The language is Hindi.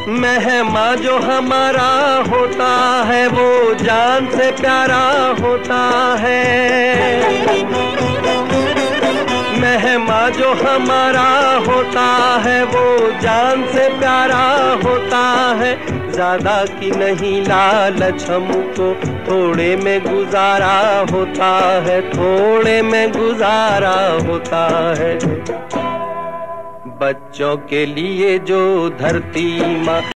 मेहमा जो हमारा होता है वो जान से प्यारा होता है। मेहमा जो हमारा होता है वो जान से प्यारा होता है। ज्यादा की नहीं लालच हमको, थोड़े में गुजारा होता है, थोड़े में गुजारा होता है। बच्चों के लिए जो धरती माँ